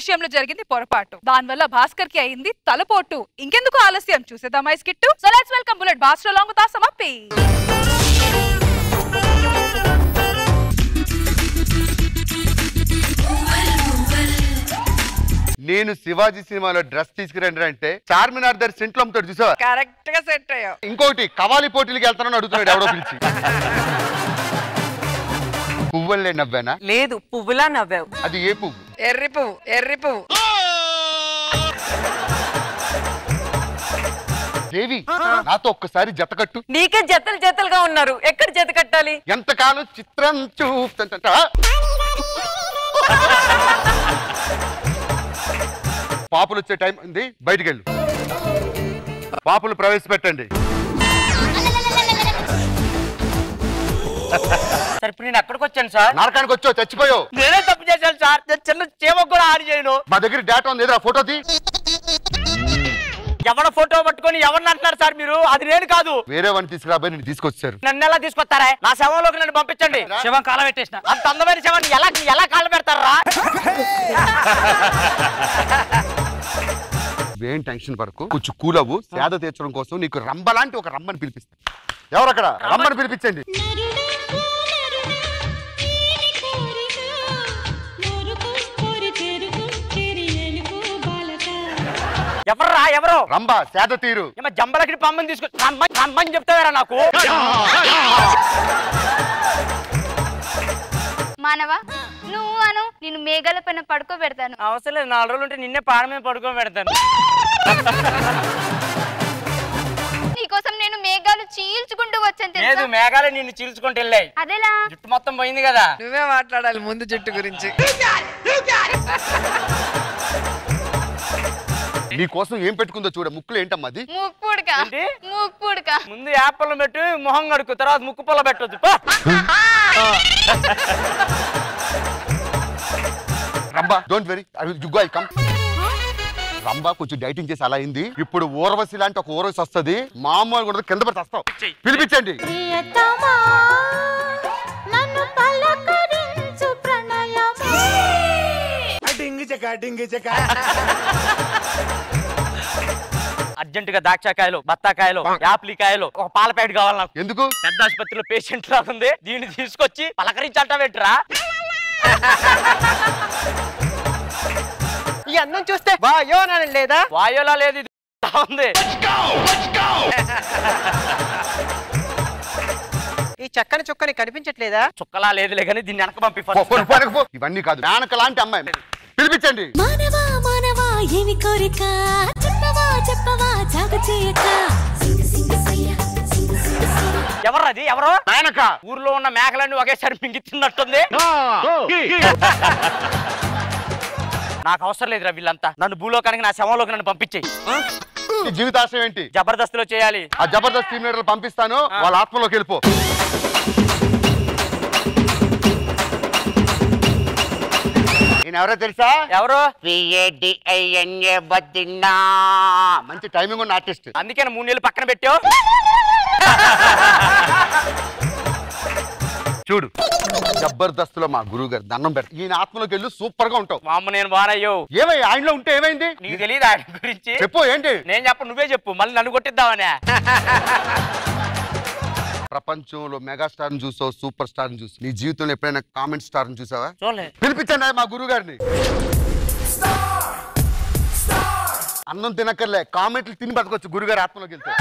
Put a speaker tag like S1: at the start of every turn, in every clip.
S1: విషయంలో జరిగింది పొరపాటు. దానివల్ల భాస్కర్ కి అయింది తలపోటు. ఇంకెందుకు ఆలస్యం, చూసేద్దామా ఈ skit. So let's welcome bullet Bhaskar along with Asam Appi.
S2: నేను శివాజీ సినిమాలో డ్రెస్ తీసుకురండి అంటే చార్మినార్ దగ్గర సెంట్లు అమ్ముతాడు చూసావా?
S3: కరెక్ట్ గా సెట్ అయ్యావు.
S2: ఇంకోటి కవాలి పోటీలకి వెళ్తానని అడుగుతున్నాడు ఎవడో పిలిచి. పువ్వులే నవ్వానా?
S3: లేదు, పువ్వులా నవ్వావు.
S2: అది ఏ పువ్వు?
S3: ఎర్రి పువ్వు. ఎర్రి పువ్వు.
S2: దేవి నాతో ఒక్కసారి జత కట్టు.
S3: నీకే జతలు జతలుగా ఉన్నారు, ఎక్కడ జత కట్టాలి?
S2: ఎంతకాలం చిత్రం చూపుతంట. పాపులు వచ్చే టైం ఉంది, బయటికి వెళ్ళు. పాపులు ప్రవేశపెట్టండి.
S4: సార్ ఇప్పుడు నేను ఎక్కడికి వచ్చాను సార్?
S2: నరకానికి వచ్చావు, చచ్చిపోయావు.
S4: నేనే తప్పు చేశాను సార్. చిన్న చేమకు కూడా ఆడి చేయను.
S2: మా దగ్గర డేటా ఉంది, ఎదురా ఫోటో తీ.
S4: ఎవరి ఫోటో పట్టుకొని ఎవరిని అంటున్నారు సార్ మీరు? అది నేను కాదు.
S2: వేరే వాడిని తీసుకురాబోయి నేను తీసుకొచ్చారు.
S4: నన్ను ఎలా తీసుకొస్తారా? నా శవంలోకి నన్ను పంపించండి. శవం కాల పెట్టేసిన అంత అందమైన శవాన్ని ఎలా కాళ్ళ పెడతారా?
S2: ఏం టెన్షన్ పడకు, కొంచెం కూల్ అవ్వు. సేద తీర్చడం కోసం నీకు రంబలాంటి ఒక రమ్మని పిలిపిస్తా. ఎవరక్కడ? రమ్మని పిలిపించండి.
S4: ఎవర్రా? ఎవరు?
S2: రంబ సేద తీరు.
S4: జంబలకి పమ్మని తీసుకొచ్చి రమ్మని చెప్తావారా నాకు?
S5: మానవా, నువ్వు అను, నేను మేఘాల పైన పడుకోబెడతాను.
S4: అవసరం లేదు, 4 రోజులు ఉంటే నిన్నే పాడ మీద పడుకోబెడతాను.
S5: నీకోసం నేను మేఘాలు చీల్చుకుంటూ వచ్చాను
S4: లేదు,
S5: తెలుసా?
S4: మేఘాలే నిన్ను చీల్చుకుంటూ వెళ్ళాయి.
S5: అదేలా?
S4: జుట్టు మొత్తం పోయింది కదా.
S3: నువ్వే మాట్లాడాలి ముందు జుట్టు గురించి.
S2: నీ కోసం ఏం పెట్టుకుందో చూడ. ముక్కులు ఏంటమ్మా అది?
S5: ముక్కుడుక.
S4: ఏంటి?
S5: ముక్కుడుక.
S4: ముందు యాపల్లో పెట్టి మొహం కడుకు, తర్వాత ముక్కు పొల పెట్టొద్దు.
S2: Rambha don't worry, I come. Rambha కొంచెం డైటింగ్ చేసి అలా అయింది. ఇప్పుడు ఊర్వశి లాంటి ఒక ఊర్వశి వస్తుంది, మామూలుగా ఉండదు, కింద పడి వస్తావు. పిలిపించండి.
S4: అర్జెంటుగా దాక్షాకాయలు, బత్తాకాయలు, యాప్లికాయలు, ఒక పాల ప్యాకెట్ కావాలి నాకు.
S2: ఎందుకు?
S4: పెద్ద ఆసుపత్రిలో పేషెంట్ లాగుంది, దీన్ని తీసుకొచ్చి పలకరించాలట పెట్టరా?
S3: ఈ అన్నం చూస్తే వాయో అని లేదా?
S4: వాయోలా లేదు, ఇది ఉంది.
S3: ఈ చక్కని చుక్కని కనిపించట్లేదా?
S4: చుక్కలా లేదులే కానీ దీన్ని వెనక పంపి.
S2: ఇవన్నీ కాదు, మేనక లాంటి అమ్మాయి. పిలిపించండి.
S6: మానవా మానవా ఏమి కోరిక, చెప్పవా చెప్పవా జాగ చేయక.
S4: ఎవరది? ఎవరు?
S2: మేనక.
S4: ఊర్లో ఉన్న మేకలన్నీ ఒకేసారి మింగిస్తున్నట్టుంది. నాకు అవసరం లేదురా వీళ్ళంతా. నన్ను భూలోకానికి, నా శవంలోకి నన్ను పంపించేయి.
S2: జీవితాశయం ఏంటి?
S4: జబర్దస్త్లో చేయాలి.
S2: ఆ జబర్దస్త్ టీమ్ లీడర్లు పంపిస్తాను, వాళ్ళ ఆత్మలోకి వెళ్ళిపో. ఎవరో తెలుసా?
S4: ఎవరు?
S2: మంచి టైమింగ్ ఉన్న ఆర్టిస్ట్.
S4: అందుకే 3 నెలలు పక్కన పెట్టావు.
S2: చూడు, జబర్దస్త్ లో మా గురువు గారు దండం పెడతారు. ఈయన ఆత్మలోకి వెళ్ళి సూపర్ గా ఉంటావు.
S4: మా అమ్మ నేను బానయ్యో.
S2: ఏమై ఆయనలో ఉంటే ఏమైంది?
S4: నీకు తెలియదు ఆయన గురించి?
S2: చెప్పు. ఏంటి?
S4: నేను చెప్పు, నువ్వే చెప్పు, మళ్ళీ నన్ను కొట్టిద్దామనే.
S2: ప్రపంచంలో మెగాస్టార్ ని చూసావు, సూపర్ స్టార్ ని చూసావు. నీ జీవితంలో ఎప్పుడైనా కామెంట్ స్టార్ ని చూసావా?
S4: చూడలేదు.
S2: పిలిపించండి మా గురువు గారిని. అన్నం తినక్కర్లే, కామెంట్లు తిని బతకొచ్చు గురుగారు ఆత్మలోకి వెళ్తే.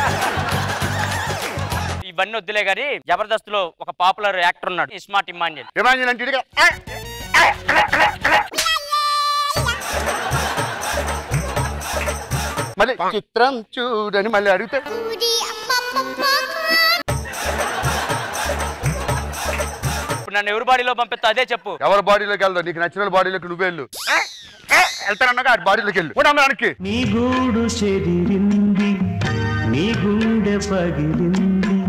S4: ఇవన్నీ వద్దులే గాని, జబర్దస్త్ లో ఒక పాపులర్ యాక్టర్ ఉన్నాడు, ఇస్మార్ట్ ఇమాన్యుల్.
S2: ఇమాన్యుల్ అంటే ఇడిగా. మళ్ళీ చిత్రం చూడని మళ్ళీ అడిగితే
S4: ఇప్పుడు నన్ను ఎవరి బాడీలో పంపిస్తా అదే చెప్పు.
S2: ఎవరి బాడీలోకి వెళ్దాం? నీకు నచ్చిన బాడీలోకి నువ్వే వెళ్ళు. వెళ్తానన్నాగా ఆ బాడీలోకి వెళ్ళు. మనకి
S7: నీ గూడు చెదిరింది, నీ గుండె పగిలింది.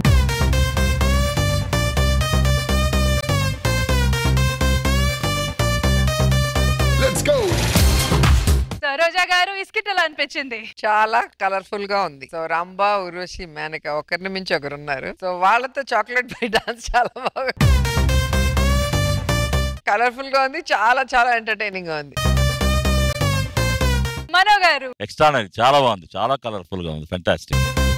S1: రోజా గారు ఈ స్కిట్ ఎలా అనిపించింది?
S3: చాలా కలర్ఫుల్ గా ఉంది. సో రంభా, ఉర్వశి, మేనక ఒకరిని మించి ఒకరు ఉన్నారు. సో వాళ్ళతో చాక్లెట్ పై డాన్స్ చాలా బాగా కలర్ఫుల్ గా ఉంది, చాలా చాలా ఎంటర్టైనింగ్ గా ఉంది.
S1: మానవ్ గారు.
S8: ఎక్స్ట్రానరీ, చాలా బాగుంది, చాలా కలర్ఫుల్ గా ఉంది, ఫెంటాస్టిక్.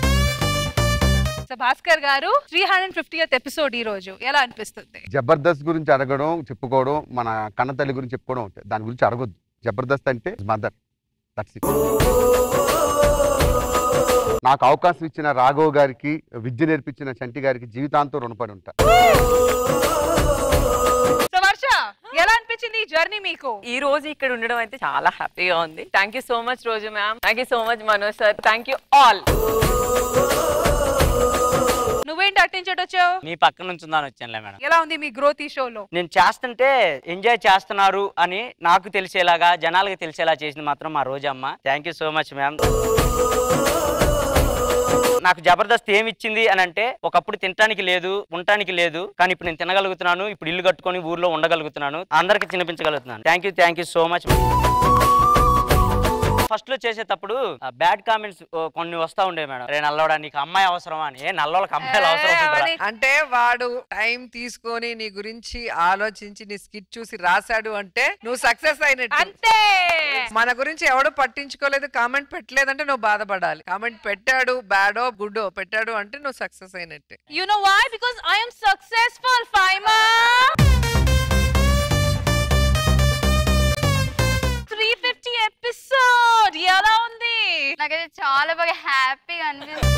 S1: భాస్కర్ గారు 350th ఎపిసోడ్ ఈ రోజు ఎలా అనిపిస్తుంది?
S2: జబర్దస్త్ గురించి అడగడం, చెప్పుకోవడం, మన కన్నతల్లి గురించి చెప్పుకోవడం ఉంటాయి. దాని గురించి అడగొద్దు. జబర్దస్త్ అంటే మదర్. That's it. నాకు అవకాశం ఇచ్చిన రాఘవ్ గారికి, విద్య నేర్పించిన చంటి గారికి జీవితాంతం రుణపడి ఉంటా.
S1: సో వర్ష, ఎలా అనిపించింది ఈ జర్నీ మీకు?
S9: ఈ రోజు ఇక్కడ ఉండడం అయితే చాలా హ్యాపీగా ఉంది. Thank you so much Roja ma'am, thank you so much Manoj sir, thank you all.
S1: నువ్వేంటి అట్టించటొచ్చావు?
S4: మీ పక్క నుంచి ఉందని వచ్చానులే మేడం.
S1: ఎలా ఉంది మీ గ్రోత్ ఈ షోలో?
S4: నేను చేస్తుంటే ఎంజాయ్ చేస్తున్నారు అని నాకు తెలిసేలాగా, జనాలకు తెలిసేలా చేసింది మాత్రం మా రోజమ్మ. Thank you so much ma'am. నాకు జబర్దస్త్ ఏమి ఇచ్చింది అని అంటే, ఒకప్పుడు తినడానికి లేదు, ఉండటానికి లేదు, కానీ ఇప్పుడు నేను తినగలుగుతున్నాను, ఇప్పుడు ఇల్లు కట్టుకొని ఊర్లో ఉండగలుగుతున్నాను, అందరికి తినిపించగలుగుతున్నాను. Thank you so much. First లో చేసేటప్పుడు బ్యాడ్ కామెంట్స్ కొన్ని వస్తా ఉండే మేడం. రే నల్లోడా నీకు అమ్మాయి అవసరమా అని. నల్లోళ్ళకి అమ్మాయిలు అవసరం
S3: అంటే వాడు టైం తీసుకొని నీ గురించి ఆలోచించి నీ స్కిట్ చూసి రాశాడు అంటే నువ్వు సక్సెస్ అయినట్టు.
S1: అంతే.
S3: మన గురించి ఎవడో పట్టించుకోలేదు, కామెంట్ పెట్టలేదంటే నువ్వు బాధపడాలి. కామెంట్ పెట్టాడు, బ్యాడో గుడ్డో పెట్టాడు అంటే నువ్వు సక్సెస్ అయినట్టే.
S1: You know why? Because I am successful, Faima. 350 episode ఎలా ఉంది?
S5: నాకైతే చాలా బాగా హ్యాపీగా అనిపిస్తుంది.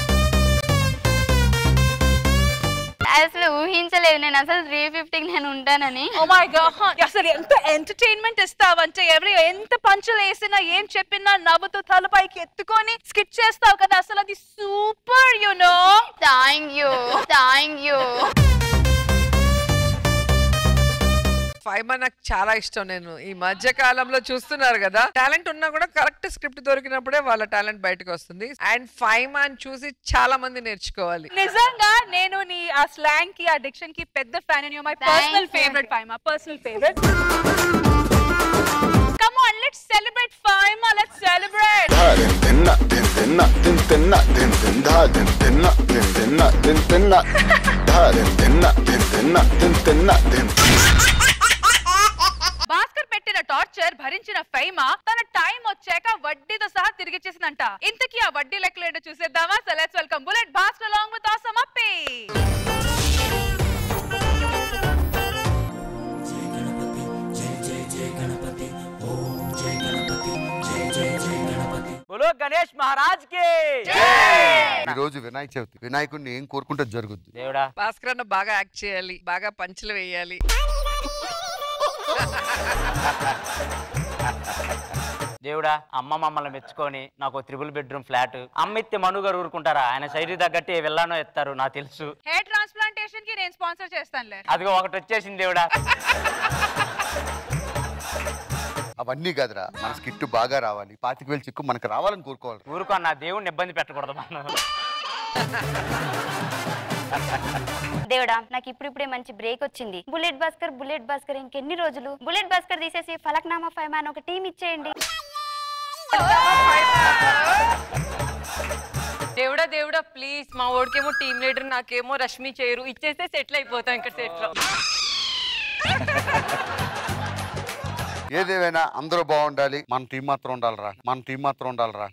S5: అసలు ఊహించలేదు నేను అసలు 350కి నేను ఉంటానని.
S1: ఓ మై గాడ్, అసలు ఎంత ఎంటర్టైన్మెంట్ ఇస్తావంటే, ఎవరు ఎంత పంచులు వేసినా ఏం చెప్పినా నవ్వుతూ తలపైకి ఎత్తుకొని స్కిట్ చేస్తావు కదా, అసలు అది super. You know.
S5: Thank you.
S3: Faima నాకు చాలా ఇష్టం. నేను ఈ మధ్య కాలంలో చూస్తున్నారు కదా, టాలెంట్ ఉన్నా కూడా కరెక్ట్ స్క్రిప్ట్ దొరికినప్పుడే వాళ్ళ టాలెంట్ బయటకు వస్తుంది. అండ్ ఫైమాని చూసి చాలా మంది నేర్చుకోవాలి.
S1: నిజంగా నేను నీ ఆ స్లాంగ్ కి, ఆ డిక్షన్ కి పెద్ద fan. You my personal favourite Faima, personal favourite. Come on, let's celebrate Faima. Let's celebrate. Bhaskar పెట్టిన టార్చర్ భరించిన ఫైమా తన టైం వచ్చాక వడ్డీతో సహా తిరిగిచ్చేసిందంట. ఇంతకీ ఆ వడ్డీ లెక్కలేంటో చూసేద్దామా? So let's welcome bullet Bhaskar along with awesome Appi.
S4: బోలో గణేష్ మహారాజ్ కి.
S2: ఈ రోజు వినాయక చవితి. వినాయకుడిని ఏం కోరుకుంటే జరుగుద్ది.
S4: దేవుడా,
S3: భాస్కర్ అన్న బాగా యాక్ట్ చేయాలి, బాగా పంచులు వేయాలి.
S4: దేవుడా, అమ్మ మమ్మల్ని మెచ్చుకొని నాకు 3 బెడ్రూమ్ ఫ్లాట్ అమ్మ ఇస్తే మనుగారు ఊరుకుంటారా? ఆయన సైడ్ తగ్గట్టు వెళ్ళానో ఎత్తారు నాకు తెలుసు.
S1: హెయిర్ ట్రాన్స్ప్లాంటేషన్ కి నేను స్పాన్సర్ చేస్తానులే.
S4: అదిగో ఒకటి వచ్చేసింది దేవుడా.
S2: అవన్నీ కాదురా, మన స్కిట్ బాగా రావాలి, 25,000 చిక్కు మనకు రావాలని కోరుకోవాలి.
S4: ఊరుకో అన్న, దేవుడిని ఇబ్బంది పెట్టకూడదు మనం.
S5: దేవుడా, నాకు ఇప్పుడిప్పుడే మంచి బ్రేక్ వచ్చింది. బుల్లెట్ భాస్కర్ ఇంకెన్ని రోజులు? బుల్లెట్ భాస్కర్ తీసేసి ఫలక్నామా ఫైమా అని ఒక టీం ఇచ్చేయండి.
S9: దేవుడా ప్లీజ్, మా ఓడికేమో టీమ్ లీడర్, నాకేమో రష్మి చేయరు, ఇచ్చేస్తే సెటిల్ అయిపోతాం ఇక్కడ సెట్ లో.
S2: ఏదేమైనా అందరూ బాగుండాలి, మన టీం మాత్రం ఉండాలిరా.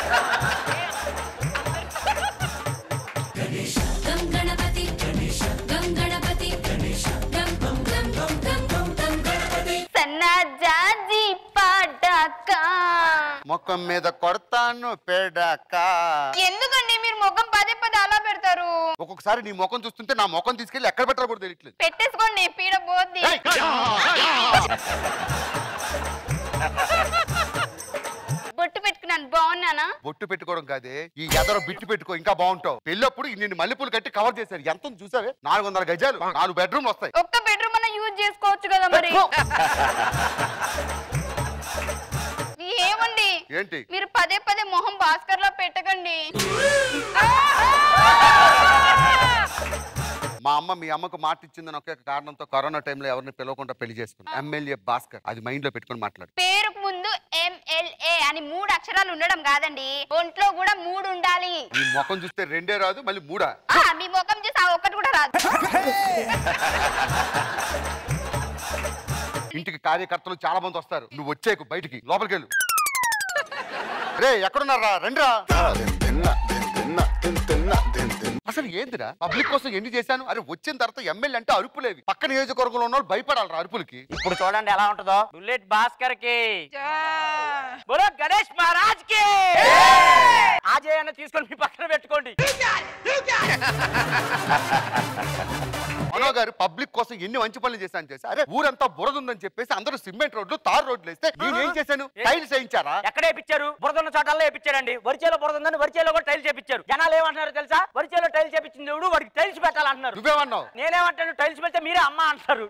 S5: సన్నాజాజి పటాకా
S2: ముఖం మీద కొడతాను పేడాక.
S5: ఎందుకండి మీరు ముఖం పదే పదే అలా పెడతారు?
S2: ఒక్కొక్కసారి నీ ముఖం చూస్తుంటే నా ముఖం తీసుకెళ్ళి ఎక్కడ పెట్టాలో కూడా తెలియట్లేదు.
S5: పెట్టేసుకోండి, పీడ పోద్ది. బొట్టు పెట్టుకున్నాను, బాగున్నానా?
S2: బొట్టు పెట్టుకోవడం కాదే, ఈ ఎదరో బిట్టు పెట్టుకో, ఇంకా బాగుంటావు. పెళ్ళప్పుడు నిన్ను మల్లెపూలు కట్టి కవర్ చేశారు. ఎంత చూసావే? 400 గజాలు, 4 బెడ్రూమ్ వస్తాయి.
S5: ఒక్క బెడ్రూమ్ అన్న యూజ్ చేసుకోవచ్చు కదా మరి. ఏమండి
S2: ఏంటి?
S5: మీరు పదే పదే మొహం భాస్కర్ లో పెట్టకండి.
S2: మా అమ్మ మీ అమ్మకు మాట ఇచ్చిందని ఒకే కారణంతో కరోనా టైంలో ఎవరిని పిలవకుండా పెళ్లి చేసుకున్నాను. ఎమ్మెల్యే భాస్కర్, అది మైండ్ లో పెట్టుకుని మాట్లాడు.
S5: పేరుకు ముందు MLA అని 3 అక్షరాలు ఉండడం కాదండి, ఒంట్లో కూడా 3 ఉండాలి.
S2: ఈ ముఖం చూస్తే 2 రాదు, మళ్ళీ 3.
S5: మీ ముఖం చూసి ఆ ఒక్కటి కూడా రాదు.
S2: ఇంటికి కార్యకర్తలు చాలా మంది వస్తారు, నువ్వు వచ్చేకు బయటికి, లోపలికి వెళ్ళు. రే ఎక్కడున్నారా రండిరా. అసలు ఏందిరా పబ్లిక్ కోసం ఎన్ని చేశాను. అరే వచ్చిన తర్వాత ఎమ్మెల్యే అంటే అరుపులేవి. పక్క నియోజకవర్గంలో ఉన్న వాళ్ళు భయపడాలరా అరుపులకి.
S4: ఇప్పుడు చూడండి ఎలా ఉంటుందో. బుల్లెట్ భాస్కర్ కి బోలో గణేష్ మహారాజ్ కి ఆజయ్ అన్న తీసుకొని మీ పక్కన పెట్టుకోండి.
S2: మనో గారు పబ్లిక్ కోసం ఎన్ని మంచి పనులు చేశాను చేసి అరే ఊరంతా బురద ఉందని చెప్పేసి అందరూ సిమెంట్ రోడ్లు తార్ రోడ్లు వేస్తే నేనేం చేశాను టైల్స్ వేయించారా.
S4: ఎక్కడ వేయించారు? బురద ఉన్న చోటల్లో వేయించారండి. వరిచేలో బురద ఉందని వరిచేలో కూడా టైల్స్ చేపించారు. జనాలు ఏమంటున్నారు తెలుసా? వరిచేలో టైల్స్ చేపించింది ఎవడు వాడికి టైల్స్ పెట్టాలంటున్నారు.
S2: నువ్వేమన్నావు?
S4: నేనేమంటాను టైల్స్ పెడితే మీరే అమ్మ అంటారు.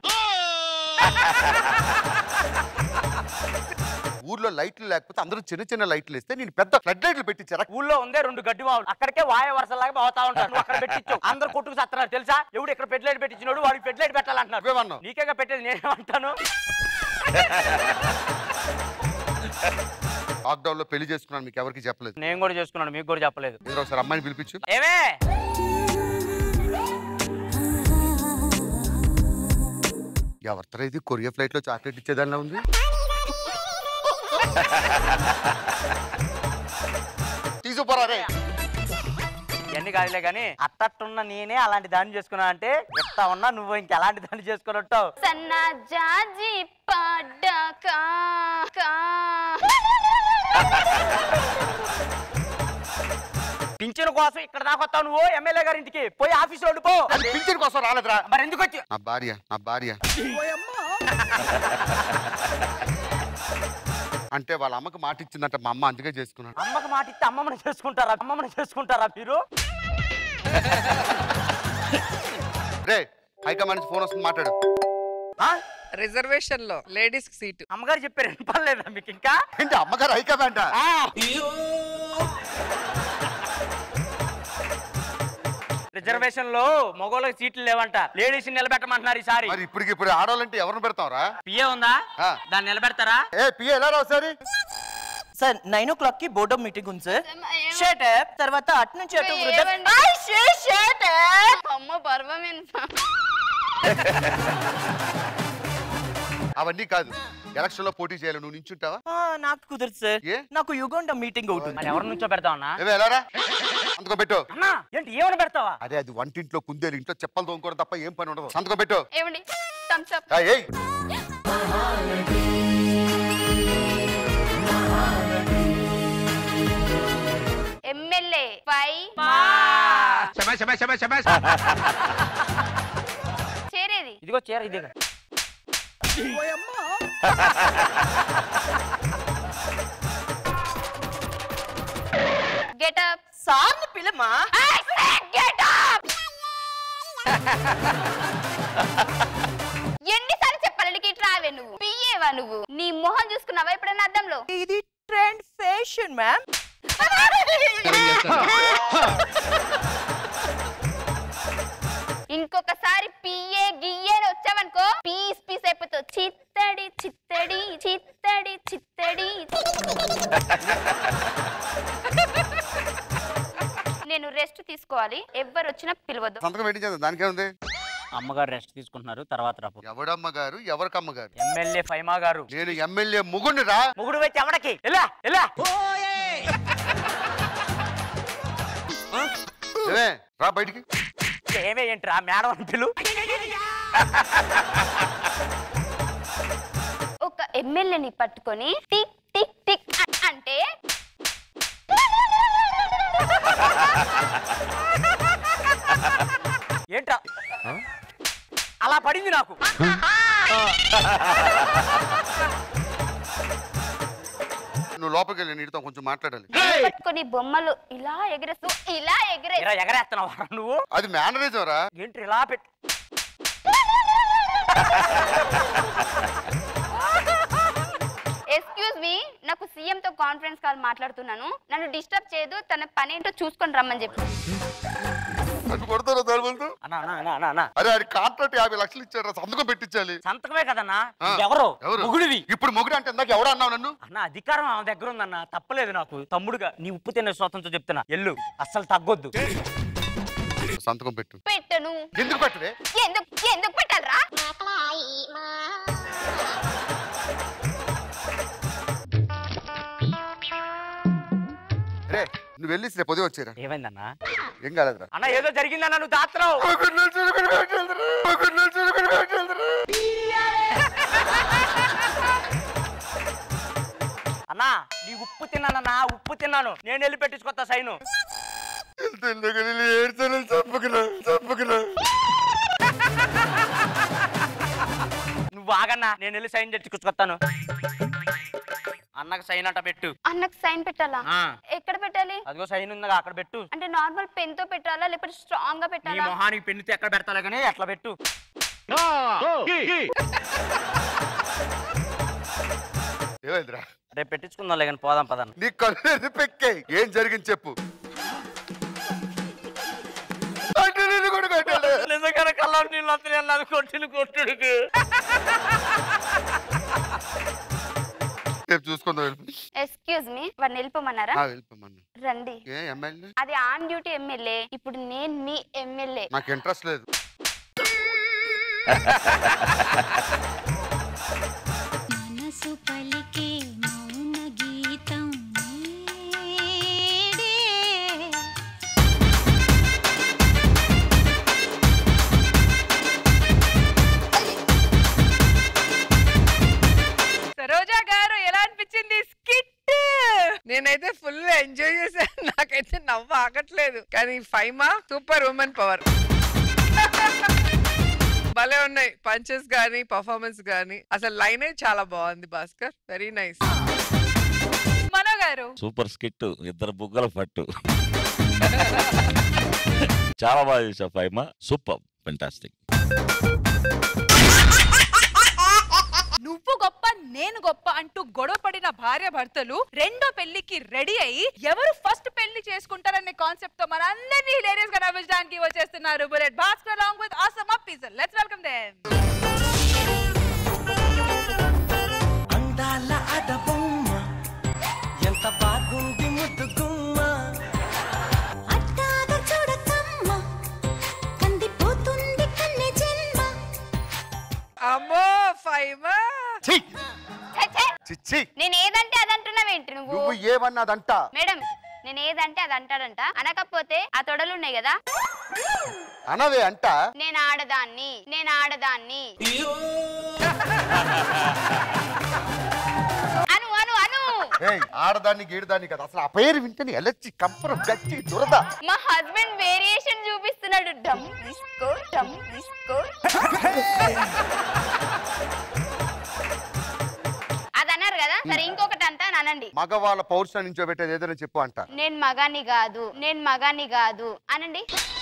S2: ఊర్లో లైట్లు లేకపోతే అందరూ చిన్న చిన్న లైట్లు వేస్తే నేను పెద్ద ఫ్లడ్ లైట్లు పెట్టించారా.
S4: ఊళ్ళో ఉందే 2 గడ్డి వావులు అక్కడికే వాయ వరుసలాగా పోతా ఉంటారు. నువ్వు అక్కడ పెట్టించు అందరు కొట్టుకు సత్తున్నారు తెలుసా? ఎవడు ఇక్కడ పెడ్ లైట్ పెట్టించినోడు వాడికి పెడ్ లైట్ పెట్టాలంటున్నారు.
S2: నువ్వేమన్నావు?
S4: నీకేగా పెట్టేది నేనేమంటాను.
S2: లాక్డౌన్ లో పెళ్లి చేసుకున్నాను మీకు ఎవరికి చెప్పలేదు.
S4: నేను కూడా చేసుకున్నాను మీకు కూడా చెప్పలేదు.
S2: ఒకసారి అమ్మాయిని పిలిపించు.
S4: ఏమే
S2: ఎవరితో ఇది కొరియా ఫ్లైట్ లో చాక్లెట్ ఇచ్చేదానిలా ఉంది. తీసుకుపోరా రే.
S4: ఇవన్నీ కాదులే గానీ అట్టట్టున్న నేనే అలాంటి దాన్ని చేసుకున్నా అంటే ఎత్తా ఉన్నా నువ్వు ఇంకెలాంటి దాన్ని చేసుకుని ఉంటావు.
S5: సన్నా జాజి పడ్డాకా
S4: పింఛన్ కోసం ఇక్కడ దాకా వస్తావు నువ్వు. ఎమ్మెల్యే గారి ఇంటికి పోయి ఆఫీస్ లో పో.
S2: పింఛన్ కోసం రాలేదురా.
S4: మరి ఎందుకు వచ్చి?
S2: నా భార్య అంటే వాళ్ళ అమ్మకి మాట ఇచ్చిందంట మా అమ్మ అందుకే చేసుకున్నాను.
S4: అమ్మకి మాట ఇస్తే అమ్మమ్మని చేసుకుంటారా మీరు?
S2: రే హైకమాండ్ ఫోన్ వస్తుంది మాట్లాడు.
S3: రిజర్వేషన్ లో లేడీస్ సీట్
S4: అమ్మగారు చెప్పారు వినపడలేదా మీకు? ఇంకా
S2: ఏంటి అమ్మగారు హైకమాండ్?
S4: రిజర్వేషన్ లో మగోళ్ళకి సీట్లు లేవంట, లేడీస్ నిలబెట్టమంటున్నారు ఈసారి.
S2: మరి ఇప్పుడు ఆడవాళ్ళంటే ఎవరిని పెడతావురా?
S4: పిఏ ఉందా? దాన్ని నిలబెడతారా?
S2: ఏ పిఏ ఎలా రావు సార్?
S10: సార్ 9 o'clock కి బోర్డ్ ఆఫ్ మీటింగ్ ఉంది సార్. Shut up. తర్వాత అటు నుంచి అటు
S2: అవన్నీ కాదు. ఎలక్షన్ లో పోటీ చేయాలి నువ్వు నించుంటావా?
S10: నాకు కుదరదు సార్. నాకు యుగండ మీటింగ్ అవుతుంది.
S4: మరి ఎవరి నుంచో పెడతావు అన్నా?
S2: ఎలారా సంతకం పెట్టు.
S4: అన్నా ఏంటి ఏమని పెడతావా?
S2: అదే అది వంటింట్లో కుందేలు ఇంట్లో చెప్పలు తోముకోవడం తప్ప ఏం పని ఉండదు. సంతకం పెట్టు.
S5: ఏమండి థమ్స్ అప్. ఎమ్మెల్యే చేరేది
S4: ఇదిగో చీర ఇదిగా.
S5: Get up.
S10: సార్ని పిలమా.
S5: Get up. ఎన్నిసార్లు చెప్పాలి నీకు ఇట్లా రావే? నువ్వు పియ్యేవా? నువ్వు నీ మొహం చూసుకున్నావా ఎప్పుడైనా అద్దంలో?
S10: ఇది ట్రెండ్ ఫ్యాషన్ మ్యామ్.
S5: ఇంకొకసారి పిఏ గియ్యే వచ్చావనుకో పీస్ పీస్ అయిపోతావు. చిత్తడి చిత్తడి చిత్తడి చిత్తడి. నేను రెస్ట్ తీసుకోవాలి. ఎవ్వరు వచ్చినా పిలవద్దు.
S2: సంతకం పెట్టించదు దానికే ఉంది.
S4: అమ్మగారు రెస్ట్ తీసుకుంటున్నారు తర్వాత రాపు.
S2: ఎవడమ్మగారు ఎవరికి అమ్మగారు?
S4: ఎమ్మెల్యే ఫైమా గారు.
S2: నేను ఎమ్మెల్యే ముగుడిని రా.
S4: ముగుడు వచ్చి ఎవడకి? ఎలా
S2: రా బయటికి.
S4: ఏమే ఏంట్రా మేడం అని పిలు.
S5: ఒక ఎమ్మెల్యేని పట్టుకొని టిక్ టిక్ టిక్ అంటే
S4: ఏంట్రా అలా పడింది నాకు.
S2: నువ్వు లోపలికి వెళ్ళి నీటితో కొంచెం మాట్లాడాలి.
S5: పట్టుకొని బొమ్మలు ఇలా ఎగరేస్తూ ఇలా
S4: ఎగరేస్తున్నావా నువ్వు?
S2: అది మేనరిజం రా.
S4: ఏంటి ఇలా పెట్టు.
S5: ఎక్స్క్యూజ్ మీ, నాకు సీఎం తో కాన్ఫరెన్స్ కాల్ మాట్లాడుతున్నాను. నన్ను డిస్టర్బ్ చేయదు. తన పని ఏంటో చూసుకొని రమ్మని చెప్పు.
S2: కొడతారా దానివల్ల? అరే అది కాంట్రాక్ట్ 50 లక్షలు ఇచ్చారా? సంతకం పెట్టించాలి.
S4: సంతకమే కదన్నా. ఎవరు మొగుడివి?
S2: ఇప్పుడు మొగుడు అంటే ఇందాక ఎవడు అన్నావు నన్ను?
S4: అన్న అధికారం ఆమె దగ్గర ఉందన్న, తప్పలేదు నాకు. తమ్ముడుగా నీ ఉప్పు తినే స్వాతంత్రం చెప్తున్నా. ఎల్లు అస్సలు తగ్గొద్దు.
S2: సంతకం పెట్టు.
S5: పెట్టను.
S2: ఎందుకు పెట్టవే?
S5: ఎందుకు పెట్టాలరా?
S2: నువ్వు వెళ్ళి రేపు ఉదయం వచ్చేరా.
S4: ఏమైందన్నా?
S2: ఏం కాలేదురా
S4: అన్న, ఏదో జరిగిందన్నా, నువ్వు దాత్రావు. అన్నా, నీ ఉప్పు తిన్నానన్నా, ఉప్పు తిన్నాను. నేను వెళ్ళి పెట్టించుకొస్తా సైను. నువ్వు ఆగన్నా, నేను వెళ్ళి సైన్ తెచ్చుకొచ్చుకొస్తాను. అన్నకు సైన్ అంట పెట్టు.
S5: అన్నకు సైన్ పెట్టాలా? ఎక్కడ పెట్టాలి?
S4: అదిగో సైన్ ఉందిగా, అక్కడ పెట్టు.
S5: అంటే నార్మల్ పెన్ తో పెట్టాలా లేకపోతే స్ట్రాంగ్ గా
S4: నీ
S5: పెట్టాలా?
S4: మొహానికి పెన్నుతో ఎక్కడ పెడతా కానీ అట్లా పెట్టు.
S2: ఏమైందిరా?
S4: రేపు పెట్టించుకుందాం కానీ పోదాం పదన్న.
S2: నీ కళ్ళు పెక్కాయి. ఏం జరిగింది చెప్పు.
S4: నిజంగానే కళ్ళ నీళ్ళు వస్తున్నాయి నాకు కొట్టిన కొట్టుడుకు.
S2: చూసుకుందాం.
S5: ఎక్స్క్యూజ్ మీ, వాడిని వెళ్ళిపోమన్నారా?
S2: వెళ్ళిపోమన్నా.
S5: రండి.
S2: ఎమ్మెల్యే
S5: అది ఆన్ డ్యూటీ ఎమ్మెల్యే, ఇప్పుడు నేను మీ ఎమ్మెల్యే.
S2: నాకు ఇంట్రెస్ట్ లేదు.
S6: మనసు పలికే మౌన గీతం
S1: సరోజా గారు ఎలా అనిపించింది స్కిట్?
S3: నేనైతే ఫుల్ ఎంజాయ్ చేశాను. నాకైతే నవ్వు ఆగట్లేదు. కానీ ఫైమా సూపర్ ఉమెన్ పవర్. భలే ఉన్నాయి పంచెస్ గానీ పర్ఫార్మెన్స్ గానీ. అసలు లైనే చాలా బాగుంది భాస్కర్. Very nice.
S1: మనో గారు
S8: సూపర్ స్కిట్, ఇద్దరు బుగ్గల పట్టు. చాలా బాగా చేసావు ఫైమా, సూపర్, ఫెంటాస్టిక్.
S1: నువ్వు గొప్ప నేను గొప్ప అంటూ గొడవ పడిన భార్య భర్తలు రెండో పెళ్లికి రెడీ అయ్యి ఎవరు ఫస్ట్ పెళ్లి చేసుకుంటారనే కాన్సెప్ట్ తో మనందరినీ హిలేరియస్ గా నవ్వించడానికి వచ్చేస్తున్నారు bullet Bhaskar along with awesome uppies. Let's welcome them.
S7: అందాల అడబొమ్మ ఎంత బాగుంది ముద్దుగుమ్మ,
S6: అట్టాగ చూడకమ్మ కందిపోతుంది కన్నె జన్మ.
S3: అమ్మో ఫైమా.
S2: చిచ్చి,
S5: నేను ఏదంటే అదంటున్నావేంటి నువ్వు?
S2: నువ్వు ఏమన్నదంట?
S5: మేడం, నేను ఏదంటే అది అంటాడంట. అనకపోతే ఆ తొడలు ఉన్నాయి కదా,
S2: అనవే అంట.
S5: నేను ఆడదాన్ని, నేను ఆడదాన్ని. అను అను అను.
S2: ఆడదాన్ని గీడదాన్ని కదా, అసలు ఆ పేరు వింటేనే ఎలర్జీ, కంపరం, గచ్చి, దురద.
S5: మా హస్బెండ్ వేరియేషన్ చూపిస్తున్నాడు. డమ్ డిస్కో డమ్ డిస్కో. అది అన్నారు కదా, సరే ఇంకొకటి అంతా అనండి.
S2: మగవాళ్ళ పౌరుషం నుంచో పెట్టేది ఏదైనా చెప్పు అంట.
S5: నేను మగాని కాదు, నేను మగాని కాదు అనండి.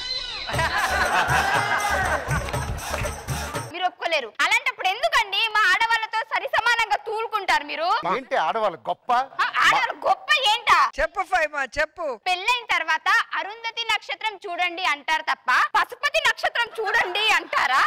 S5: మీరు ఒప్పుకోలేరు. అలాంటప్పుడు ఎందుకండి మా ఆడవాళ్ళతో సరి సమానంగా తూలుకుంటారు మీరు?
S2: ఏంటి ఆడవాళ్ళ గొప్ప?
S5: ఆడవాళ్ళు గొప్ప ఏంటా?
S3: చెప్పు ఫైమా చెప్పు.
S5: పెళ్ళైన తర్వాత అరుంధతి నక్షత్రం చూడండి అంటారు తప్ప పశుపతి నక్షత్రం చూడండి అంటారా?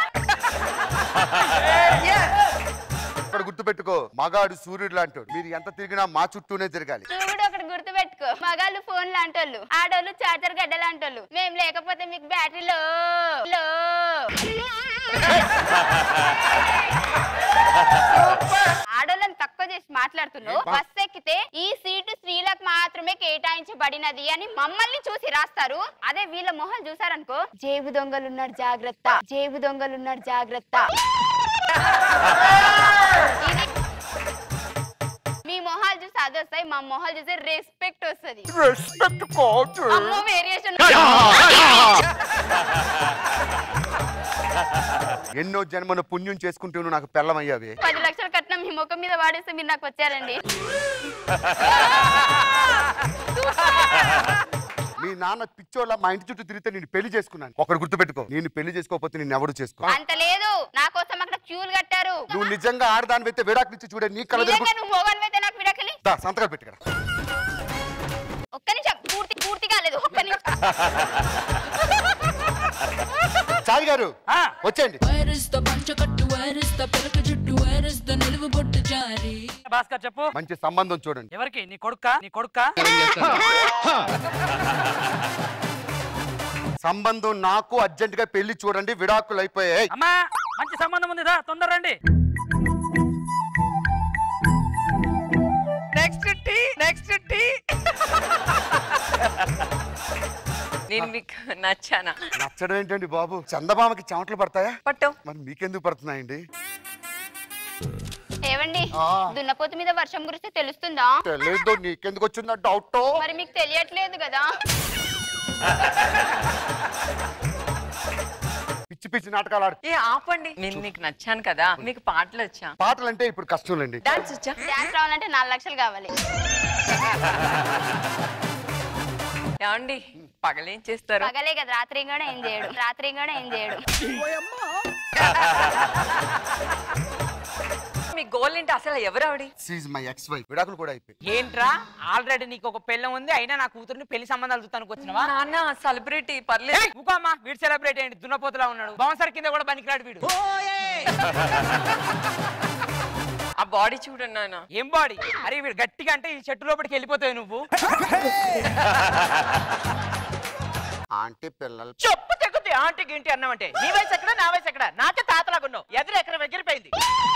S2: ఇక్కడ గుర్తు పెట్టుకో, మగాడు సూర్యుడు లాంటోడు. మీరు ఎంత తిరిగినా మా చుట్టూనే తిరగాలి.
S5: నువ్వు కూడా ఒకటి గుర్తు పెట్టుకో, మగాళ్ళు ఫోన్ లాంటోళ్ళు, ఆడోళ్ళు చార్జర్ గడ్డ లాంటోళ్ళు. మేము లేకపోతే మీకు బ్యాటరీలో ఆడోళ్ళని తక్కువ చేసి మాట్లాడుతున్నావు. బస్ ఎక్కితే ఈ సీటు స్త్రీలకు మాత్రమే కేటాయించబడినది అని మమ్మల్ని చూసి రాస్తారు. అదే వీళ్ళ మొహం చూసారనుకో, జేబు దొంగలున్నారు జాగ్రత్త, జేబు దొంగలున్నారు జాగ్రత్త. మీ మొహాలు చూసి అది వస్తాయి, మా మొహాలు చూసి రెస్పెక్ట్ వస్తుంది. అమ్మో వేరియేషన్.
S2: ఎన్నో జన్మను పుణ్యం చేసుకుంటూ నాకు పెళ్ళమయ్యావి.
S5: 10 లక్షల కట్నం మీ ముఖం మీద వాడేస్తే మీరు నాకు వచ్చారండి.
S2: మీ నాన్న పిచ్చోళ్ళ మా ఇంటి చుట్టూ తిరిగితే నేను పెళ్లి చేసుకున్నాను. ఒకటి గుర్తు పెట్టుకో, నేను పెళ్లి చేసుకోకపోతే నేను ఎవరు చేసుకో.
S5: అంత లేదు, నా కోసం అక్కడ క్యూలు కట్టారు.
S2: నువ్వు నిజంగా ఆడదాని అయితే విడాకులు ఇచ్చి చూడే, నీ కళ్ళ
S5: నువ్వు మొగన్వైతే నాకు విడాకులి.
S2: సంతకాలు పెట్టి కదా.
S5: ఒక్క నిమిషం, పూర్తి కాలేదు, ఒక్క నిమిషం.
S2: చాయ్ గారు వచ్చేయండి.
S4: భాస్కర్ చెప్పు.
S2: మంచి సంబంధం చూడండి.
S4: ఎవరికి? నీ కొడుకా? నీ కొడుకా?
S2: సంబంధం నాకు అర్జెంట్ గా పెళ్లి చూడండి, విడాకులు అయిపోయాయి.
S4: అమ్మా మంచి సంబంధం ఉంది, రా తొందర రండి.
S3: నెక్స్ట్ టీ
S9: నేను మీకు నచ్చానా?
S2: నచ్చడం ఏంటండి బాబు, చందమామకి చెమటలు పడతాయా?
S9: పట్టవు.
S2: మరి మీకెందుకు పడుతున్నాయండి?
S5: ఏవండి దున్నపోతు మీద వర్షం గురించి తెలుస్తుందా?
S2: తెలియదు, నీకెందుకు వచ్చిందా డౌట్?
S5: మరి మీకు తెలియట్లేదు కదా.
S2: పిచ్చి పిచ్చి నాటకాలు ఆడు.
S9: ఏ ఆపండి, నేను మీకు నచ్చాను కదా. మీకు పాటలు వచ్చా?
S2: పాటలు అంటే ఇప్పుడు కష్టంలేండి.
S9: డాన్స్ వచ్చా?
S5: డాన్స్ రావాలంటే 4 లక్షలు కావాలి.
S9: ఏమండి పగలేం చేస్తారు?
S5: పగలే కదా, రాత్రి కూడా ఏం చేయడు. రాత్రి కూడా ఏం చేయడు.
S9: మీ గోల్ ఏంటి అసలు? ఎవరు ఆవిడ?
S2: She's my ex wife. విడాకులు కూడా అయిపోయి.
S11: ఏంట్రా ఆల్రెడీ నీకు ఒక పెళ్ళం ఉంది, అయినా నా కూతుర్ని పెళ్లి సంబంధాలు చూస్తానికి వచ్చినవా?
S9: నాన్న సెలబ్రిటీ పర్లేదు.
S11: ఊకమ్మా, వీడు సెలబ్రిటీ ఏంటి? దున్నపోతులా ఉన్నాడు. బౌన్సర్ కింద కూడా పనికిరాడు వీడు.
S9: ఆ బాడీ చూడండి నాన్న.
S11: ఏం బాడీ? అరే వీడు గట్టిగా అంటే ఈ చెట్టు లోపలికి వెళ్ళిపోతావు నువ్వు.
S2: ఆంటీ పిల్లలు
S11: చెప్పు తెగుద్ది. ఆంటీకి ఏంటి అన్నామంటే నీ వయసు ఎక్కడ, నా వయసు ఎక్కడ? నాకే తాతలాగున్నావు. ఎదురు ఎక్కడ ఎగిరిపోయింది.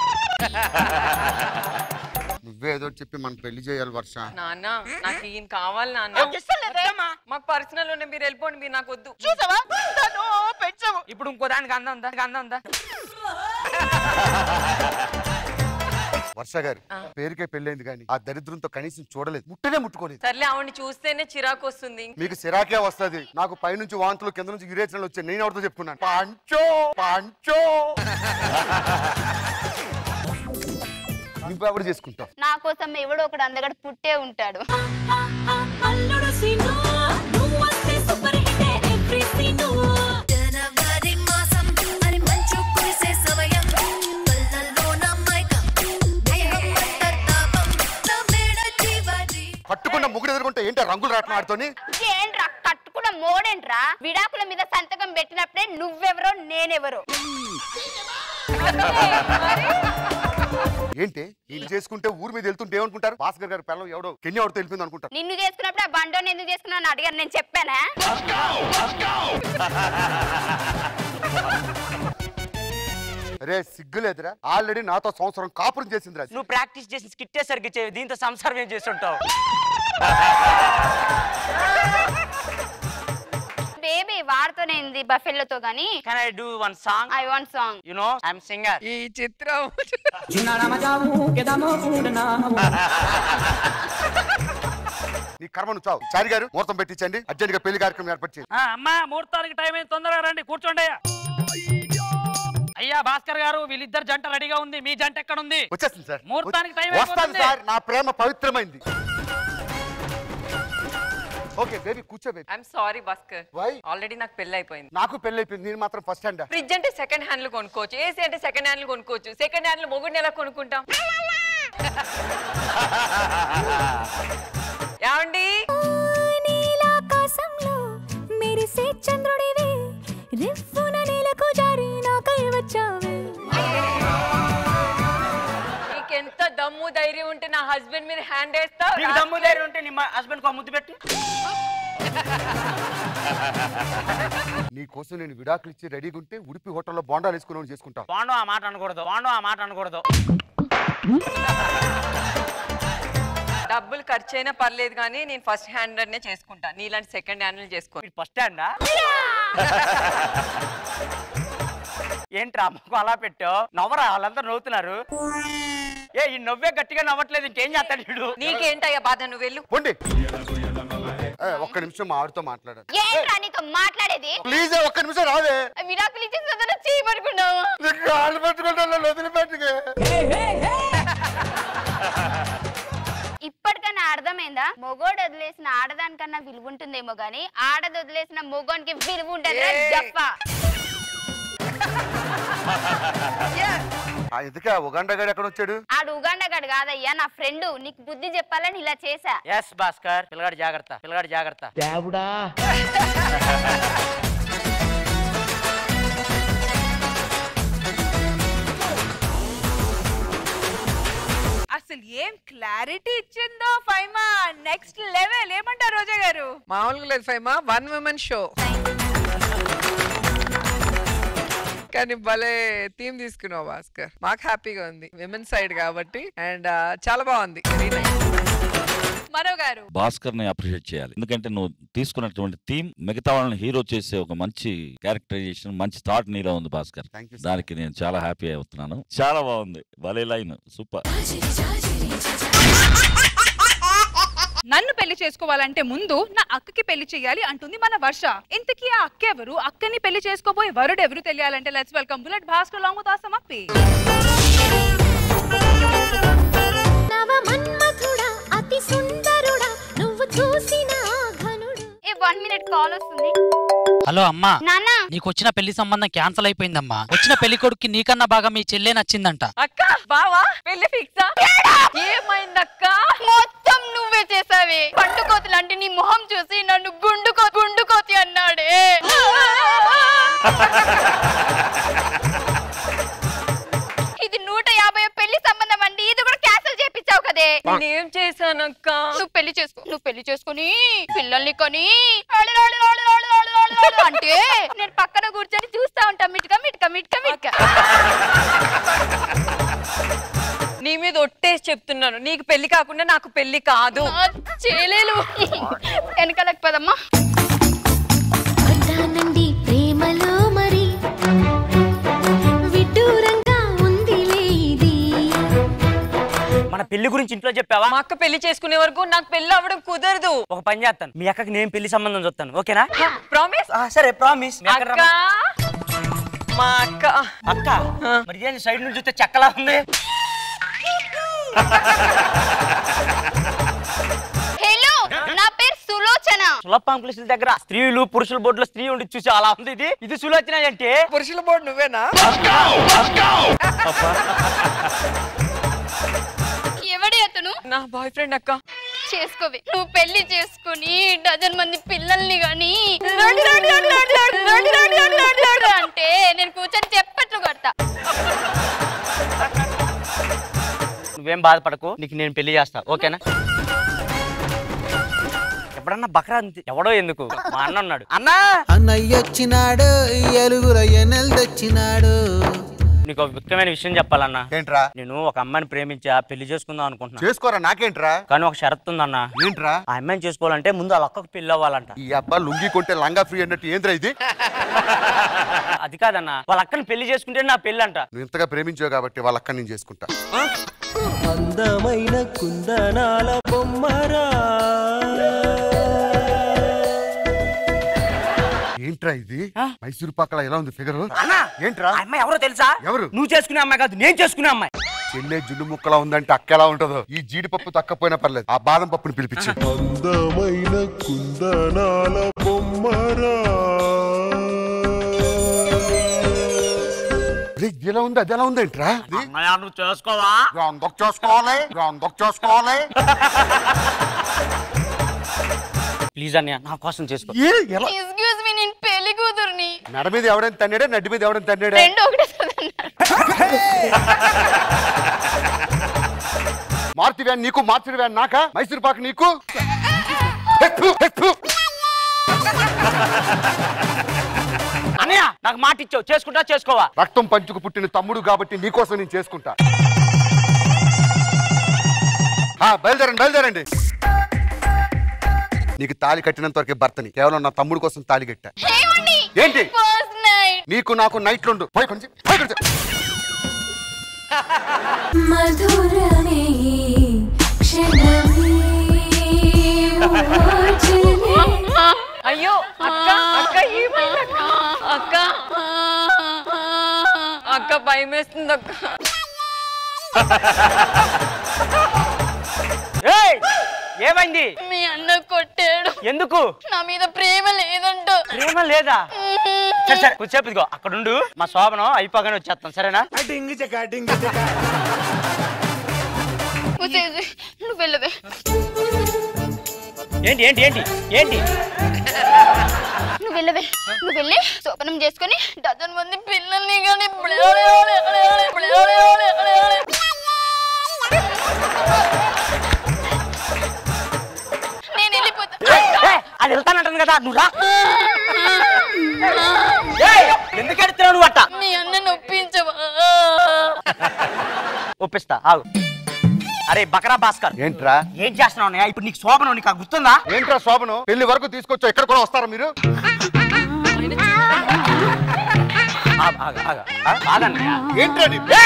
S2: నువ్వేదో చెప్పి మనం పెళ్లి చేయాలి వర్ష.
S9: నాన్న నాకు ఈయన కావాలి నాన్న. మాకు పర్సనల్ ఉన్నాయి, మీరు వెళ్ళిపోండి. మీరు నాకు వద్దు.
S11: చూసావా పెంచావు. ఇప్పుడు ఇంకో దానికి అందం ఉందా? అందం ఉందా?
S2: వర్ష గారు పేరుకే పెళ్ళైంది కానీ ఆ దరిద్రంతో కనీసం చూడలేదు, ముట్టనే ముట్టుకోలేదు.
S9: సర్లే ఆవిడని చూస్తేనే చిరాకు వస్తుంది.
S2: మీకు సిరాకే వస్తది, నాకు పైనుంచి వాంతులు కింద నుంచి గిరేచనలు వచ్చాయి. నేను ఎవరితో చెప్పుకున్నాను? పంచో పంచో. నువ్వెవరు చేసుకుంటావు?
S5: నా కోసం ఎవడో ఒకడు అందగడు పుట్టే ఉంటాడు.
S6: అల్లుడు సీను నువ్వు వస్తే సూపర్ హిట్ ఎవ్రీ సీను. జనవరి మాసం అని మంచు కురిసే సమయం కళ్ళల్లో నా మైకం దేహం పట్టతాపం నా మేడ జీవజీ.
S2: కట్టుకున్న ముగ్గురు ఎదుర్కొంటే ఏంటో రంగులు రాట్నం ఆడుతోని.
S5: ఏంట్రా కట్టుకున్న మోడేంట్రా? విడాకుల మీద సంతకం పెట్టినప్పుడే నువ్వెవరో నేనెవరో.
S2: ఏంటి వీళ్ళు చేసుకుంటే ఊరి మీద వెళ్తుంటే ఏమనుకుంటారు? భాస్కర్ గారు పిల్లలు ఎవడో కెన్య ఎవరితో వెళ్ళిపోయింది అనుకుంటారు.
S5: నిన్ను చేసుకున్నప్పుడు ఆ బండోని ఎందుకు చేసుకున్నాను అడిగారు, నేను చెప్పానా?
S2: అరే సిగ్గులేదురా, ఆల్రెడీ నాతో సంవత్సరం కాపురం చేసిందిరా.
S11: నువ్వు ప్రాక్టీస్ చేసి స్కిట్టే సరిగ్గా చేయవు, దీంతో సంసారం ఏం చేస్తుంటావు?
S5: బేబీ వాడుతోనేంది బఫెల్లోతో గానీ.
S11: Can I do one song?
S5: I want song.
S11: You know, I'm singer.
S3: ఈ చిత్రం
S2: నీ కర్మ నువ్వు చావు. చారి గారు ముహూర్తం పెట్టించండి, అర్జెంట్ గా పెళ్లి కార్యక్రమం ఏర్పాటు చేయండి.
S11: అమ్మా ముహూర్తానికి టైం అయింది, తొందరగా రండి, కూర్చోండి. అయ్యా భాస్కర్ గారు వీళ్ళిద్దరు జంట రెడీగా ఉంది, మీ జంట ఎక్కడ ఉంది?
S2: వచ్చేస్తుంది సార్.
S11: ముహూర్తానికి టైం
S2: వస్తాను సార్, నా ప్రేమ పవిత్రమైంది. ఓకే బేబీ కూర్చో baby.
S9: I'm sorry Bhaskar.
S2: Why?
S9: Already నాకు పెళ్లి అయిపోయింది.
S2: నాకు పెళ్లి అయిపోయింది, నేను మాత్రం ఫస్ట్ హ్యాండ్.
S9: ఫ్రిడ్జ్ అంటే సెకండ్ హ్యాండ్ లో కొనుక్కోవచ్చు, ఏసీ అంటే సెకండ్ హ్యాండ్ లో కొనుక్కోవచ్చు. సెకండ్ హ్యాండ్ లో మొగుడిని ఎలా కొనుక్కుంటాం? ఏమండి
S6: నీలాకాశంలో మెరిసే చంద్రుడివి రిఫ్ఫున నేలకు జారి నాకై వచ్చావే.
S9: నీకెంత దమ్ము ధైర్యం ఉంటే నా హస్బెండ్ మీరు హ్యాండ్ వేస్తావు?
S11: నీకు దమ్ము ధైర్యం ఉంటే నీ హస్బెండ్ కు ముద్దు పెట్టి.
S2: నీ కోసం నేను విడాకులు ఇచ్చి రెడీగా ఉంటే ఉడిపి హోటల్లో బోండాలు వేసుకుని చేసుకుంటా.
S11: బాండో ఆ మాట అనకూడదు, బాండో ఆ మాట అనకూడదు.
S9: డబ్బులు ఖర్చు అయినా పర్లేదు కానీ నేను ఫస్ట్ హ్యాండ్ నే చేసుకుంటా, నీలాంటి సెకండ్ హ్యాండ్ చేసుకో.
S11: ఫస్ట్ హ్యాండా? ఏంట్రా అమ్మకు అలా పెట్టావు? నవ్వరా, వాళ్ళందరూ నవ్వుతున్నారు. ఏ ఈ నవ్వే గట్టిగా నవ్వట్లేదు, ఇంకేం చేస్తాడు వీడు?
S9: నీకేంటయ్యా బాధ, నువ్వు వెళ్ళు.
S2: పోండి. ఒక్క నిమిషం మా ఆవిడతో మాట్లాడారు.
S5: ఏంట్రా నీతో మాట్లాడేది?
S2: ప్లీజ్ ఒక్క నిమిషం రావే.
S5: విడాకులు ఇచ్చేసి చేయబడుకున్నావు.
S2: వదిలిపెట్టుకే.
S5: ఇప్పటికైనా అర్థమైందా? మొగోడు వదిలేసిన ఆడదానికన్నా విలువ ఉంటుందేమో గానీ ఆడది వదిలేసిన మొగోనికి విలువ ఉంటుంది.
S2: ఎందుకే ఉగాండా గారు ఎక్కడ వచ్చాడు?
S5: ఆడు ఉగాండా గడు కాదయ్యా, నా ఫ్రెండ్. నీకు బుద్ధి చెప్పాలని ఇలా చేశా.
S11: ఎస్ భాస్కర్, పిల్లగాడు జాగ్రత్త, పిల్లగాడు జాగ్రత్త. దేవుడా
S1: అసలు ఏం క్లారిటీ ఇచ్చిందో ఫైమా, నెక్స్ట్ లెవెల్. ఏమంటారు రోజా గారు?
S3: మామూలుగా లేదు ఫైమా, 1 woman షో. కానీ భలే థీమ్ తీసుకున్నావు భాస్కర్, మాకు హ్యాపీగా ఉంది. విమెన్ సైడ్ కాబట్టి అండ్ చాలా బాగుంది. Very nice.
S1: మనో గారు
S8: భాస్కర్ ని అప్రిషియేట్ చేయాలి. ఎందుకంటే నువ్వు తీసుకున్నటువంటి థీమ్ మిగతా వాళ్ళని హీరో చేసే ఒక మంచి క్యారెక్టరైజేషన్, మంచి థాట్ నీలో ఉంది భాస్కర్. దానికి నేను చాలా హ్యాపీ అవుతున్నాను. చాలా బాగుంది, భలే లైన్, సూపర్.
S1: నన్ను పెళ్లి చేసుకోవాలంటే ముందు నా అక్కకి పెళ్లి చేయాలి అంటుంది మన వర్ష. ఇంతకీ ఆ అక్క ఎవరు, అక్కని పెళ్లి చేసుకోబోయే వరుడు ఎవరు తెలియాలంటే let's welcome bullet Bhaskar along with Asam Appi.
S6: నవ మన్మథుడా అతి సుందరుడా నువ్వు చూసిన ఘనుడు.
S5: 1 minute కాల్ వస్తుంది.
S12: హలో అమ్మా,
S5: నాన్న
S12: నీకు వచ్చిన పెళ్లి సంబంధం క్యాన్సిల్ అయిపోయిందమ్మా. వచ్చిన పెళ్లి కొడుక్కి నీకన్నా బాగా మీ చెల్లె నచ్చిందంట.
S9: అక్క బావా పెళ్లి ఫిక్సా? ఏమైందక్క?
S5: మొత్తం నువ్వే చేసావే. పండుకోతులు అంటే నీ మొహం చూసి నన్ను గుండుకోతి అన్నాడే. ఇది 150 పెళ్లి సంబంధం అండి. ఇది కూడా క్యాన్సిల్ చేపించావు కదే.
S9: నేనేం చేశానక్క?
S5: నువ్వు పెళ్లి చేసుకుని పిల్లల్ని కొని అంటే నేను పక్కన కూర్చొని చూస్తా ఉంటా మిట్క.
S9: నీ మీద ఒట్టేసి చెప్తున్నాను, నీకు పెళ్లి కాకుండా నాకు పెళ్లి కాదు.
S5: చేయలేను. వెనకాలకు పదమ్మా.
S6: పడ్డానండి ప్రేమలో మరి విడ్డూరంగా ఉందిలే ఇది.
S11: మన పెళ్లి గురించి ఇంట్లో చెప్పావా?
S9: మా అక్క పెళ్లి చేసుకునే వరకు నాకు పెళ్లి అవ్వడం కుదరదు.
S11: ఒక పని చేస్తాను, మీ అక్కకి నేను పెళ్లి సంబంధం చూస్తాను, ఓకేనా?
S9: ప్రామిస్?
S11: సరే ప్రామిస్.
S9: అక్క మా అక్క
S11: అక్క మరి సైడ్ నుంచి చూస్తే చెక్కలా ఉంది.
S5: హలో, నా పేరు సులోచన.
S11: సులభ దగ్గర స్త్రీలు పురుషుల బోర్డులో స్త్రీ ఉండి చూసి అలా ఉంది. ఇది సులోచన అంటే
S3: పురుషుల బోర్డు నువ్వేనా?
S5: ఎవడే అతను?
S9: నా బాయ్ ఫ్రెండ్ అక్క.
S5: చేసుకోవే. నువ్వు పెళ్లి చేసుకుని డజన్ మంది పిల్లల్ని గాని అంటే నేను కూర్చొని చెప్పట్లు కొడతా.
S11: నువ్వేం బాధపడకు, నీకు నేను పెళ్లి చేస్తా, ఓకేనా? ఎప్పుడన్నా బక్రా ఎవడో ఎందుకు, మా అన్న ఉన్నాడు.
S13: అన్నయ్య వచ్చినాడు, ఎలుగుల ఎన్నెలు తెచ్చినాడు.
S11: నీకు ఒక ముఖ్యమైన విషయం చెప్పాలన్నా.
S2: ఏంట్రా?
S11: నేను ఒక అమ్మాయిని ప్రేమించా, పెళ్లి చేసుకుందాం అనుకుంటున్నా.
S2: చేసుకోరా, నాకేంట్రా?
S11: కానీ ఒక షరతు ఉందన్నా.
S2: ఏంట్రా?
S11: ఆ అమ్మాయిని చేసుకోవాలంటే ముందు వాళ్ళ అక్కకు పెళ్లి అవ్వాలంట.
S2: ఈ అబ్బా లుంగి కొంటే లంగా ఫ్రీ అన్నట్టు ఏంద్రా ఇది?
S11: అది కాదన్నా, వాళ్ళ అక్కని పెళ్లి చేసుకుంటే నా పెళ్లి అంట.
S2: నువ్వు ఇంతగా ప్రేమించావు కాబట్టి వాళ్ళ అక్క నేను చేసుకుంటా.
S7: అందమైన కుందనాల బొమ్మరా.
S2: ఏంట్రా ఇది? మైసూరు పాకలా ఎలా ఉంది ఫిగర్? ఏంట్రా?
S11: అమ్మాయి ఎవరో తెలుసా?
S2: ఎవరు?
S11: నువ్వు చేసుకునే అమ్మాయి కాదు, నేను చేసుకునే అమ్మాయి.
S2: చెల్లె జున్ను ముక్కలా ఉందంటే అక్క ఎలా ఉంటుందో. ఈ జీడిపప్పు తక్కపోయినా పర్లేదు, ఆ బాదం పప్పుని పిలిపించి.
S14: అందమైన కుందనాల బొమ్మరా.
S2: ఎలా ఉంది? అది ఎలా ఉంది ఏంట్రా?
S11: నువ్వు చేసుకోవా?
S2: చేసుకోవాలి.
S11: ప్లీజ్ అన్నయ్య, నా కోసం చేసుకో.
S5: ఎక్స్క్యూజ్ మీ, నేను పెళ్లి కూతుర్ని.
S2: నడ మీద ఎవడైనా తన్నాడా, నడ్డి మీద ఎవడైనా తన్నాడా?
S5: రెండు ఒకటే.
S2: మార్తి వ్యాన్ నీకు, మార్చి వ్యాన్ నాకా? మైసూరు పాక్ నీకు.
S11: అన్నయ్య నాకు మాట ఇచ్చావు, చేసుకుంటా చేసుకోవా?
S2: రక్తం పంచుకు పుట్టిన తమ్ముడు కాబట్టి నీకోసం నేను చేసుకుంటా. బయలుదేరండి. నీకు తాళి కట్టినంత వరకే భర్తని, కేవలం నా తమ్ముడు కోసం తాళి కట్టా. ఏంటి? నీకు నాకు నైట్ రెండు.
S6: మధురమే క్షణమే
S9: అయ్యో అక్క, అక్క ఏమైందక్క? అక్క భయం వేస్తుంది అక్క.
S11: ఏమైంది?
S5: మీ అన్న కొట్టాడు.
S11: ఎందుకు?
S5: నా మీద ప్రేమ లేదంట.
S11: ప్రేమ లేదా? సరే కూర్చోపు, ఇదిగో అక్కడుండు, మా శోభనం అయిపోగానే వచ్చేస్తాం, సరేనా?
S5: నువ్వు వెళ్ళవే.
S11: ఏంటి ఏంటి ఏంటి ఏంటి?
S5: నువ్వు వెళ్ళి శోభనం చేసుకుని డజన్ మంది పిల్లల్ని కానీ నేను వెళ్ళిపోతా.
S11: అది వెళ్తానంటుంది కదా, నువ్వు రా. ఎందుకు ఎడుతున్నావు నువ్వు అట్ట?
S5: మీ అన్నను ఒప్పించవా?
S11: ఒప్పిస్తా, ఆగు. అరే బకరా భాస్కర్
S2: ఏంట్రా
S11: ఏం చేస్తున్నావు అన్నయ్య? ఇప్పుడు నీకు శోభనం నీకు గుర్తుందా?
S2: ఏంట్రా శోభను పెళ్లి వరకు తీసుకొచ్చా ఇక్కడ కూడా వస్తారా మీరు? ఏంట్రా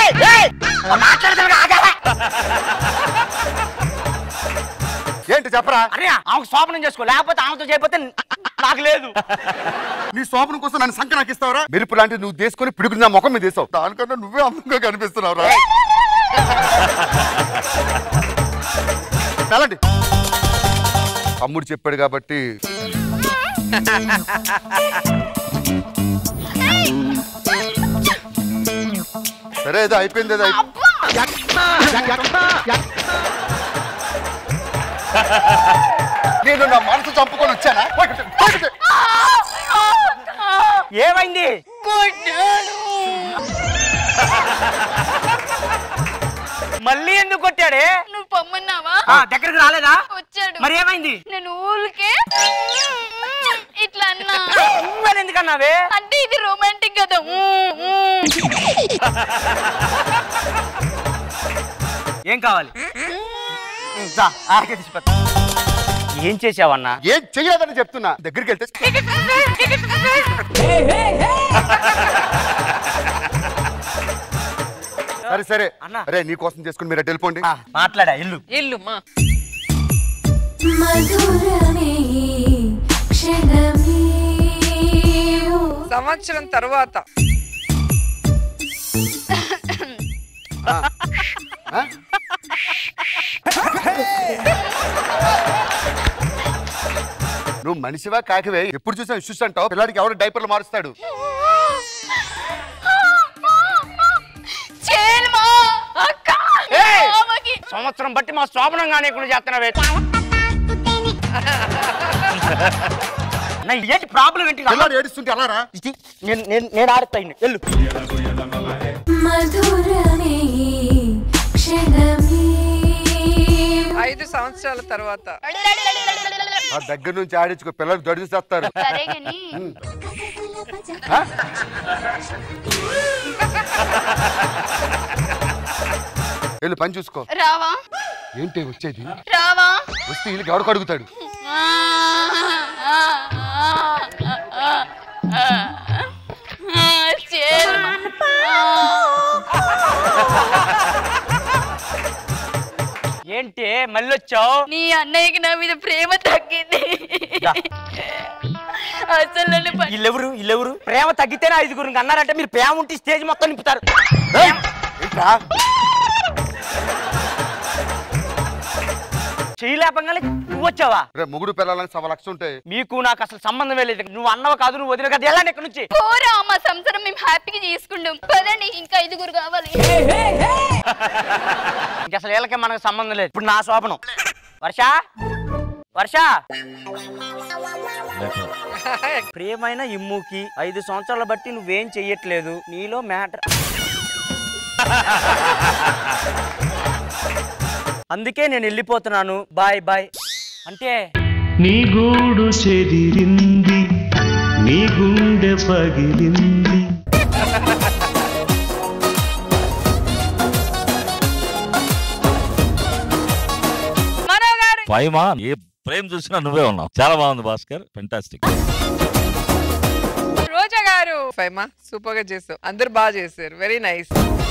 S2: ఏంటి చెప్పరా?
S11: అరే ఆమెకు శోభనం చేసుకో, లేకపోతే ఆమెతో చేయకపోతే నాకు లేదు.
S2: నీ శోభనం కోసం నన్ను సంఖ్య నాకు ఇస్తావరా? మెరుపు లాంటి నువ్వు తీసుకొని పిడుకుని నా ముఖం మీద వేసావు. దానికన్నా నువ్వే అందంగా కనిపిస్తున్నావురా. చాలండి, తమ్ముడు చెప్పాడు కాబట్టి. సరే ఏదో అయిపోయింది, ఏదో నేను నా మనసు చంపుకొని వచ్చానా?
S11: ఏమైంది? మళ్ళీ ఎందుకు కొట్టాడే?
S5: నువ్వు పొమ్మన్నావా?
S11: దగ్గరికి రాలేదా?
S5: వచ్చాడు.
S11: మరి ఏమైంది?
S5: నేను ఊరికే ఇట్లా అన్నా.
S11: ఎందుకన్నావే?
S5: అంటే ఇది రొమాంటిక్ కదా.
S11: ఏం కావాలి? ఏం చేసావన్నా?
S2: ఏం చెయ్యలేదని చెప్తున్నా. దగ్గరికి వెళ్తే సరే సరే అరే నీ కోసం చేసుకుని మీరు వెళ్ళిపోండి.
S11: మాట్లాడా ఇల్లు
S3: ఇల్లు మా సంవత్సరం తర్వాత
S2: నువ్వు మనిషివా కాకివే? ఎప్పుడు చూసా ఇష్యూస్ అంటావు. పిల్లాడికి ఎవరు డైపర్లు మారుస్తాడు?
S11: సంవత్సరం బట్టి మా శోభనం కానీ ఇక్కడ చేస్తున్నావే. ఏంటి ప్రాబ్లం ఏంటి?
S2: పిల్లాడు ఏడుస్తుంటే అలారా?
S11: నేను ఆడుతాయి వెళ్ళు.
S3: 5 సంవత్సరాల తర్వాత
S2: ఆ దగ్గర నుంచి ఆడించుకో, పిల్లలు దడిసి చేస్తారు. వెళ్ళు పని చూసుకో.
S5: రావా?
S2: ఏంటి వచ్చేది?
S5: రావా?
S2: వస్తే వీళ్ళకి ఎవరికి అడుగుతాడు?
S11: ఏంటి మళ్ళీ వచ్చావు?
S5: నీ అన్నయ్యకి నా మీద ప్రేమ తగ్గింది. అసలు
S11: వీళ్ళెవరు ప్రేమ తగ్గితేనే 5 అన్నారంటే మీరు ప్రేమ ఉంటే స్టేజ్ మొత్తం నింపుతారు. చేయలేపంగానే నువ్వు వచ్చావా?
S2: ముగ్గురు పిల్లలని 1 లక్ష ఉంటాయి.
S11: మీకు నాకు అసలు సంబంధమే లేదు. నువ్వు అన్నవ కాదు, నువ్వు వదిన కాదు. వెళ్ళండి ఇక్కడ నుంచి.
S5: పోరా, మా సంసారం మేము హ్యాపీగా చేసుకుంటాం. పదండి, ఇంకా 5 కావాలి.
S11: అసలు వీళ్ళకే మనకు సంబంధం లేదు. ఇప్పుడు నా శోభనం. వర్ష ప్రియమైన ఇమ్ముకి 5 సంవత్సరాలు బట్టి నువ్వేం చెయ్యట్లేదు. నీలో మ్యాటర్. అందుకే నేను వెళ్ళిపోతున్నాను. బాయ్ బాయ్ అంటే
S7: నీ గూడు చెదిరింది, నీ గుండె పగిలింది.
S8: ఫైమా ఏ ప్రేమ చూసినా నువ్వే ఉన్నావు. చాలా బాగుంది భాస్కర్, ఫెంటాస్టిక్.
S3: రోజా గారు ఫైమా సూపర్ గా చేసావు. అందరు బాగా చేశారు. Very nice.